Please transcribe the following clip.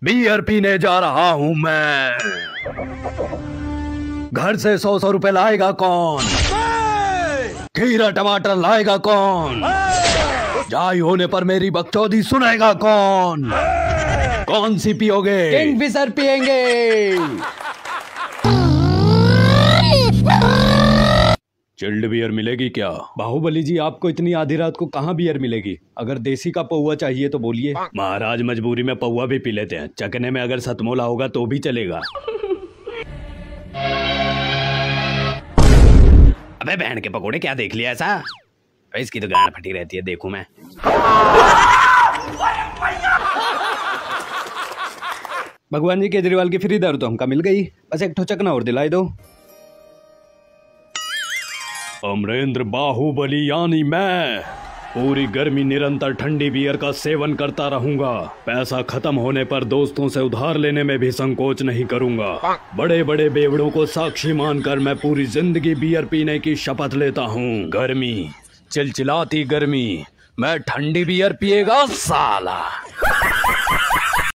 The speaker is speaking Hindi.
बियर पीने जा रहा हूँ मैं। घर से 100 रुपए लाएगा कौन? खीरा टमाटर लाएगा कौन? जाई होने पर मेरी बकचोदी सुनेगा कौन? कौन सी पियोगे? किंगफिशर पियेंगे। चिल्ड बियर मिलेगी क्या? बाहुबली जी, आपको इतनी आधी रात को कहाँ बियर मिलेगी? अगर देसी का पौवा चाहिए तो बोलिए। महाराज, मजबूरी में पौवा भी पी लेते हैं। चकने में अगर सतमोला होगा तो भी चलेगा। अबे बहन के पकोड़े, क्या देख लिया ऐसा? इसकी तो गांड फटी रहती है, देखूं मैं। भगवान जी, केजरीवाल की फ्री दारू तो हमका मिल गई, बस एक ठो चकना और दिलाई दो। अमरेंद्र बाहुबली यानी मैं पूरी गर्मी निरंतर ठंडी बियर का सेवन करता रहूंगा। पैसा खत्म होने पर दोस्तों से उधार लेने में भी संकोच नहीं करूंगा। बड़े बड़े बेवड़ों को साक्षी मानकर मैं पूरी जिंदगी बियर पीने की शपथ लेता हूँ। गर्मी, चिलचिलाती गर्मी, मैं ठंडी बियर पिएगा साला।